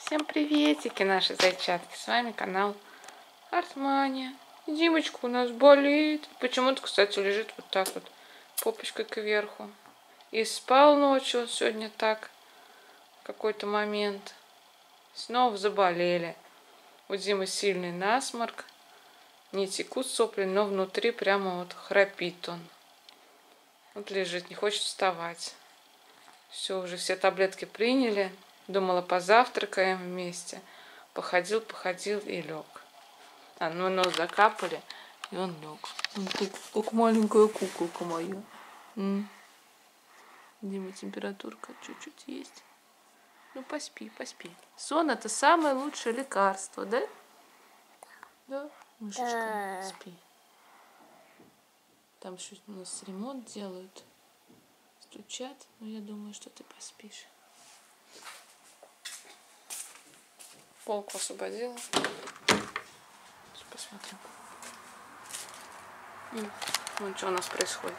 Всем приветики, наши зайчатки. С вами канал Артмания. Димочка у нас болит. Почему-то, кстати, лежит вот так вот, попочкой кверху. И спал ночью сегодня так, в какой-то момент. Снова заболели. У Димы сильный насморк. Не текут сопли, но внутри прямо вот храпит он. Вот лежит, не хочет вставать. Все, уже все таблетки приняли. Думала, позавтракаем вместе. Походил и лег. Ну нос закапали, и он лег. Как маленькая куколка моя. Дима, температурка чуть-чуть есть. Ну поспи, поспи. Сон — это самое лучшее лекарство, да? Да, мышечка, спи. Там еще у нас ремонт делают. Стучат, но я думаю, что ты поспишь. Полку освободила. Сейчас посмотрим. Вот что у нас происходит.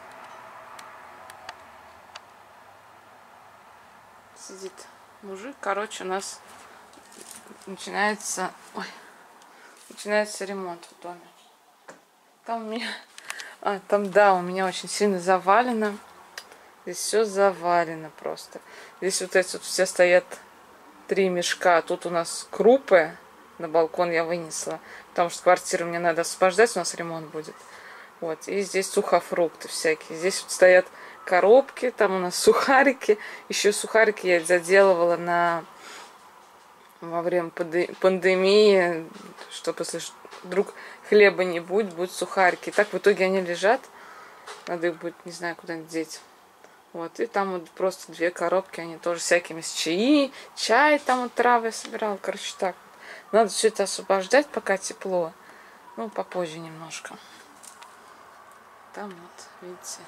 Сидит мужик. Короче, у нас начинается ремонт в доме. Там у меня... у меня очень сильно завалено. Здесь все завалено просто. Здесь вот эти вот все стоят 3 мешка. Тут у нас крупы. На балкон я вынесла. Потому что квартиру мне надо освобождать. У нас ремонт будет. Вот. И здесь сухофрукты всякие. Здесь вот стоят коробки. Там у нас сухарики. Еще сухарики я заделывала во время пандемии. Чтобы, если вдруг хлеба не будет сухарики. И так в итоге они лежат. Надо их будет, не знаю, куда-нибудь деть. Вот, и там вот просто 2 коробки, они тоже всякими с чай там вот травы я собирала, короче, так. Надо все это освобождать, пока тепло. Ну, попозже немножко. Там вот, видите,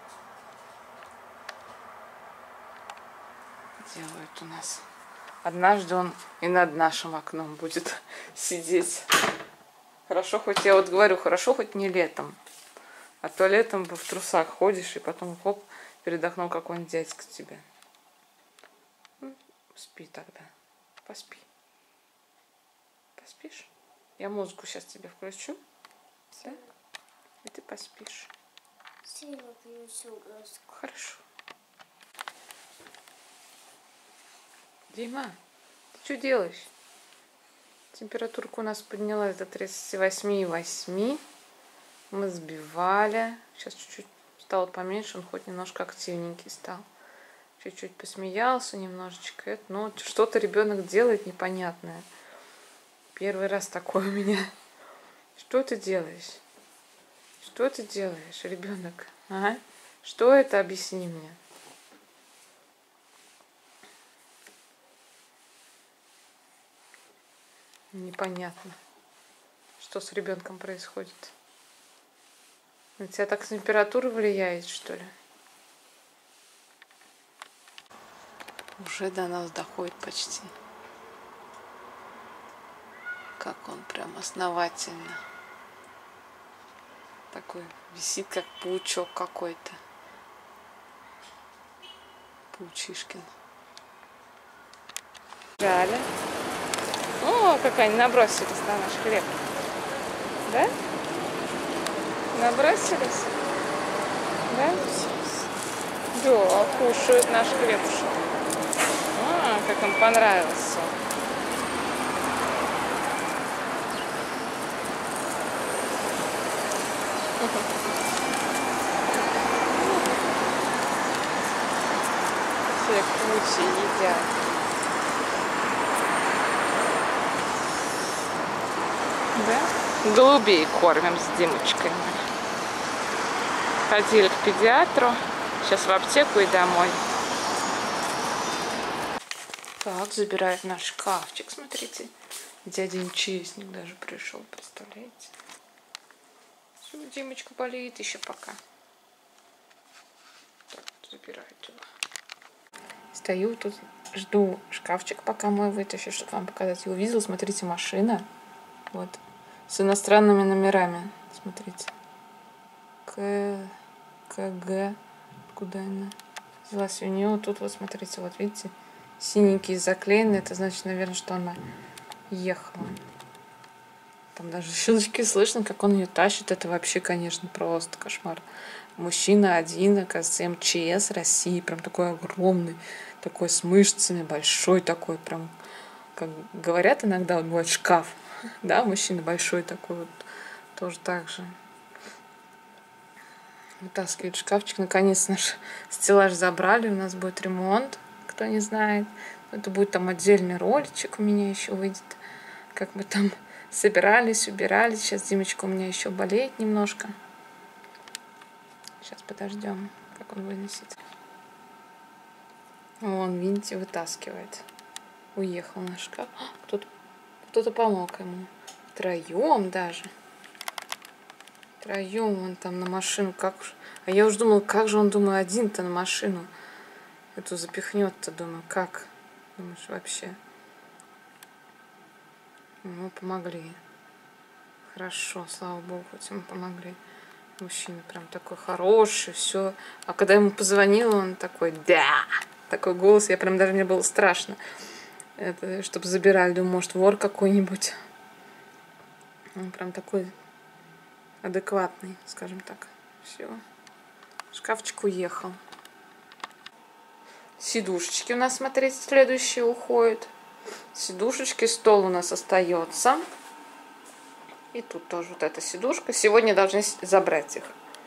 делают у нас. Однажды он и над нашим окном будет сидеть. Хорошо, хоть я вот говорю, хорошо, хоть не летом. А то летом в трусах ходишь, и потом хоп, перед окном какой-нибудь дядька тебе. Спи тогда. Поспи. Поспишь? Я музыку сейчас тебе включу. Да? И ты поспишь. Хорошо. Дима, ты что делаешь? Температурка у нас поднялась до 38,8. Мы сбивали. Сейчас чуть-чуть стало поменьше, он хоть немножко активненький стал. Чуть-чуть посмеялся немножечко. Ну, что-то ребенок делает непонятное. Первый раз такое у меня. Что ты делаешь? Что ты делаешь, ребенок? Ага. Что это? Объясни мне. Непонятно, что с ребенком происходит. На тебя так температура влияет, что ли? Уже до нас доходит почти. Как он прям основательно. Такой висит, как паучок какой-то. Паучишкин. Жаль. О, как они набросились на наш хлеб. Да? Набросились? Да? Да, кушают наш хлебушек. Как им понравился. Все кучи едят. Да? Голубей кормим с Димочкой. Ходили к педиатру. Сейчас в аптеку и домой. Так, забирает наш шкафчик, смотрите. Дядя Нечестник даже пришел, представляете? Все, Димочка болеет еще пока. Так, забирает его. Стою тут, жду шкафчик, пока мой вытащу, чтобы вам показать. Я увидела, смотрите, машина. Вот. С иностранными номерами. Смотрите. КГ. Куда она взялась? У нее тут, вот смотрите, вот видите, синенькие заклеены. Это значит, наверное, что она ехала. Там даже щелчки слышно, как он ее тащит. Это вообще, конечно, просто кошмар. Мужчина один, оказывается, МЧС России. Прям такой огромный, такой с мышцами, большой такой. Прям, как говорят иногда, вот бывает шкаф. Да, мужчина большой такой вот. Тоже так же. Вытаскивает шкафчик. Наконец наш стеллаж забрали. У нас будет ремонт, кто не знает. Это будет там отдельный роличек у меня еще выйдет. Как мы там собирались, убирались. Сейчас Димочка у меня еще болеет немножко. Сейчас подождем, как он вынесет. Вон, видите, вытаскивает. Уехал наш шкаф. Кто-то помог ему. Втроем даже. Втроем он там на машину. А я уже думала, как же он, думаю, один-то на машину эту запихнет-то, думаю, как? Думаешь, вообще? Ему помогли. Хорошо, слава богу, хоть ему помогли. Мужчина прям такой хороший, все. А когда ему позвонила, он такой, да! Такой голос, я прям даже мне было страшно. Это, чтобы забирали, думаю, может, вор какой-нибудь. Он прям такой адекватный, скажем так. Все. Шкафчик уехал. Сидушечки у нас, смотрите, следующие уходят. Сидушечки, стол у нас остается. И тут тоже вот эта сидушка. Сегодня должны забрать их.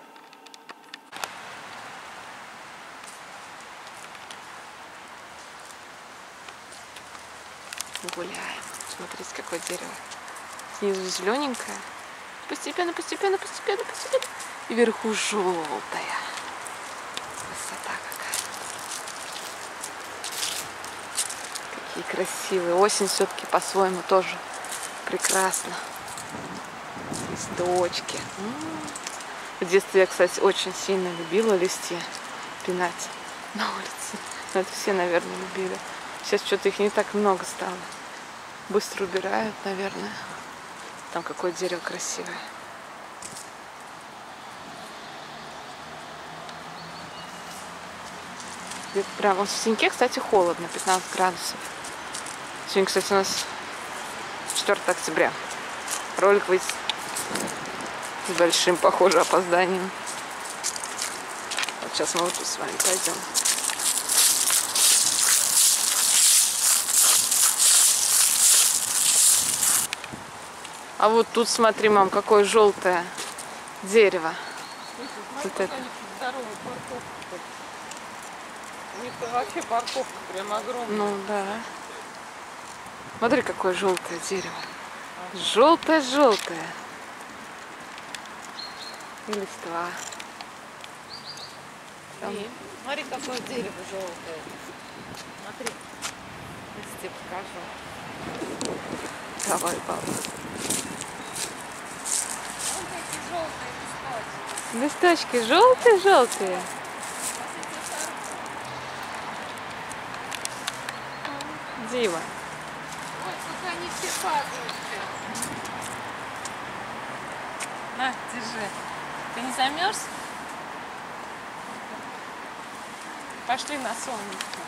Гуляем. Смотрите, какое дерево. Снизу зелененькое. Постепенно, постепенно, постепенно, постепенно. И вверху желтая. Красота какая. Какие красивые. Осень все-таки по-своему тоже прекрасно. Листочки. В детстве я, кстати, очень сильно любила листья пинать на улице. Но это все, наверное, любили. Сейчас что-то их не так много стало. Быстро убирают, наверное. Там какое дерево красивое. Прям вот в Синьке, кстати, холодно, 15 градусов. Сегодня, кстати, у нас 4 октября. Ролик выйдет с большим, похоже, опозданием. Вот сейчас мы вот тут с вами пойдем. А вот тут, смотри, мам, какое желтое дерево. Вот это. У них вообще парковка прям огромная. Ну да. Смотри, какое желтое дерево. Желтое-желтое. И листва. Там. Смотри, какое дерево желтое. Смотри. Я тебе покажу. Давай, папа. Вон такие желтые листочки. Листочки желтые-желтые. Дима. Ой, как они все падают. На, держи. Ты не замерз? Пошли на солнце.